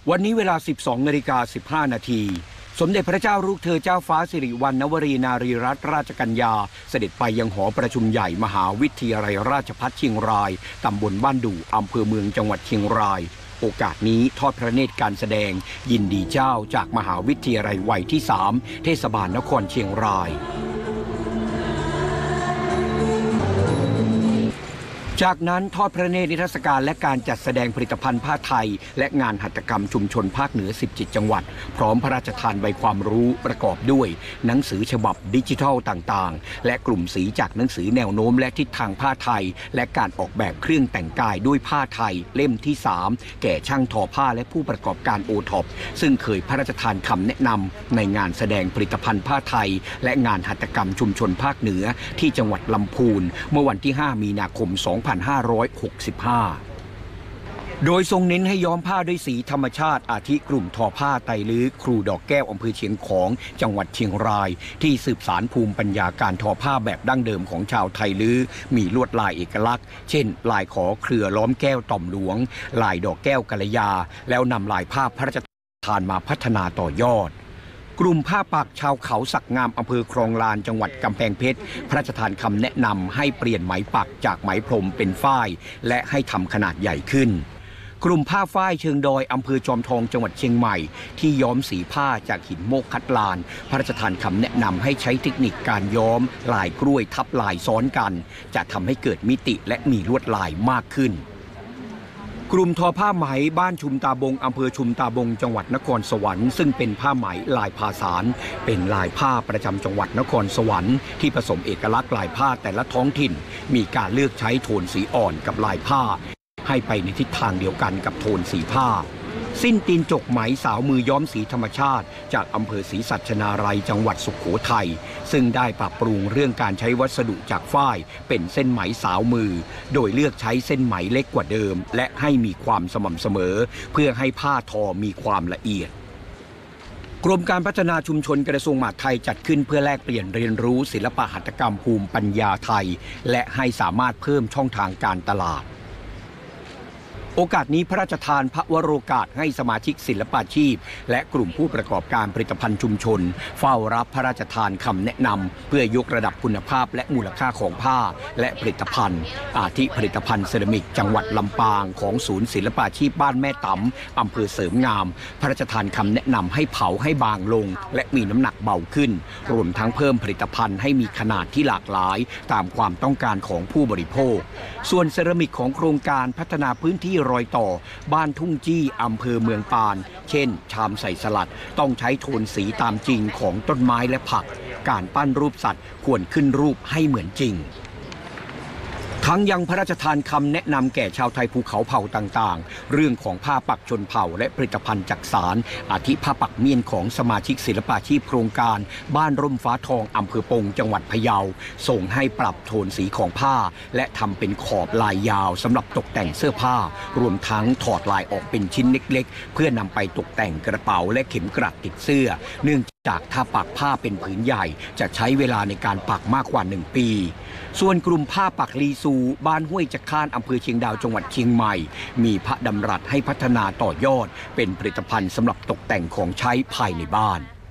วันนี้เวลา 12:15 นาทีสมเด็จพระเจ้าลูกเธอเจ้าฟ้าสิริวัณณวรีนารีรัตนราชกัญญาเสด็จไปยังหอประชุมใหญ่มหาวิทยาลัยราชภัฏเชียงรายตำบลบ้านดู่อำเภอเมืองจังหวัดเชียงรายโอกาสนี้ทอดพระเนตรการแสดงยินดีเจ้าจากมหาวิทยาลัยวัยที่ 3เทศบาลนครเชียงรายจากนั้นทอดพระเนตรนิทรรศการและการจัดแสดงผลิตภัณฑ์ผ้าไทยและงานหัตถกรรมชุมชนภาคเหนือ17จังหวัดพร้อมพระราชทานใบความรู้ประกอบด้วยหนังสือฉบับดิจิทัลต่างๆและกลุ่มสีจากหนังสือแนวโน้มและทิศทางผ้าไทยและการออกแบบเครื่องแต่งกายด้วยผ้าไทยเล่มที่3แก่ช่างทอผ้าและผู้ประกอบการโอท็อปซึ่งเคยพระราชทานคำแนะนำในงานแสดงผลิตภัณฑ์ผ้าไทยและงานหัตถกรรมชุมชนภาคเหนือที่จังหวัดลำพูนเมื่อวันที่5มีนาคม2565โดยทรงเน้นให้ย้อมผ้าด้วยสีธรรมชาติอาทิกลุ่มทอผ้าไตลื้อครูดอกแก้วอำเภอเชียงของจังหวัดเชียงรายที่สืบสานภูมิปัญญาการทอผ้าแบบดั้งเดิมของชาวไทลื้อมีลวดลายเอกลักษณ์เช่นลายขอเครือล้อมแก้วต่อมหลวงลายดอกแก้วกัลยาแล้วนำลายผ้าพระราชทานมาพัฒนาต่อยอดกลุ่มผ้าปักชาวเขาสักงามอำเภอคลองลานจังหวัดกำแพงเพชรพระราชทานคำแนะนำให้เปลี่ยนไหมปักจากไหมพรมเป็นฝ้ายและให้ทำขนาดใหญ่ขึ้นกลุ่มผ้าฝ้ายเชิงดอยอำเภอจอมทองจังหวัดเชียงใหม่ที่ย้อมสีผ้าจากหินโมกคัดลานพระราชทานคำแนะนำให้ใช้เทคนิคการย้อมลายกล้วยทับลายซ้อนกันจะทำให้เกิดมิติและมีลวดลายมากขึ้นกลุ่มทอผ้าไหมบ้านชุมตาบงอำเภอชุมตาบงจังหวัดนครสวรรค์ซึ่งเป็นผ้าไหมลายภาษานเป็นลายผ้าประจำจังหวัดนครสวรรค์ที่ผสมเอกลักษณ์ลายผ้าแต่ละท้องถิ่นมีการเลือกใช้โทนสีอ่อนกับลายผ้าให้ไปในทิศทางเดียวกันกับโทนสีผ้าสิ้นตีนจกไหมสาวมือย้อมสีธรรมชาติจากอำเภอศรีสัชนาลัยจังหวัดสุโขทัยซึ่งได้ปรับปรุงเรื่องการใช้วัสดุจากฝ้ายเป็นเส้นไหมสาวมือโดยเลือกใช้เส้นไหมเล็กกว่าเดิมและให้มีความสม่ำเสมอเพื่อให้ผ้าทอมีความละเอียดกรมการพัฒนาชุมชนกระทรวงมหาดไทยจัดขึ้นเพื่อแลกเปลี่ยนเรียนรู้ศิลปหัตถกรรมภูมิปัญญาไทยและให้สามารถเพิ่มช่องทางการตลาดโอกาสนี้พระราชทานพระวโรกาสให้สมาชิกศิลปาชีพและกลุ่มผู้ประกอบการผลิตภัณฑ์ชุมชนเฝ้ารับพระราชทานคำแนะนำเพื่อยกระดับคุณภาพและมูลค่าของผ้าและผลิตภัณฑ์อาทิผลิตภัณฑ์เซรามิกจังหวัดลำปางของศูนย์ศิลปาชีพบ้านแม่ตำอำเภอเสริมงามพระราชทานคำแนะนำให้เผาให้บางลงและมีน้ำหนักเบาขึ้นรวมทั้งเพิ่มผลิตภัณฑ์ให้มีขนาดที่หลากหลายตามความต้องการของผู้บริโภคส่วนเซรามิกของโครงการพัฒนาพื้นที่รอยต่อบ้านทุ่งจี้อำเภอเมืองปานเช่นชามใส่สลัดต้องใช้โทนสีตามจริงของต้นไม้และผักการปั้นรูปสัตว์ควรขึ้นรูปให้เหมือนจริงทั้งยังพระราชทานคำแนะนำแก่ชาวไทยภูเขาเผ่าต่างๆเรื่องของผ้าปักชนเผ่าและผลิตภัณฑ์จักสานอาทิผ้าปักเมียนของสมาชิกศิลปาชีพโครงการบ้านร่มฟ้าทองอำเภอปงจังหวัดพะเยาส่งให้ปรับโทนสีของผ้าและทำเป็นขอบลายยาวสำหรับตกแต่งเสื้อผ้ารวมทั้งถอดลายออกเป็นชิ้นเล็กๆเพื่อนำไปตกแต่งกระเป๋าและเข็มกลัดติดเสื้อเนื่องจากถ้าปักผ้าเป็นผืนใหญ่จะใช้เวลาในการปักมากกว่า1 ปีส่วนกลุ่มผ้าปักลีซูบ้านห้วยจักข่านอำเภอเชียงดาวจังหวัดเชียงใหม่มีพระดำรัสให้พัฒนาต่อยอดเป็นผลิตภัณฑ์สำหรับตกแต่งของใช้ภายในบ้าน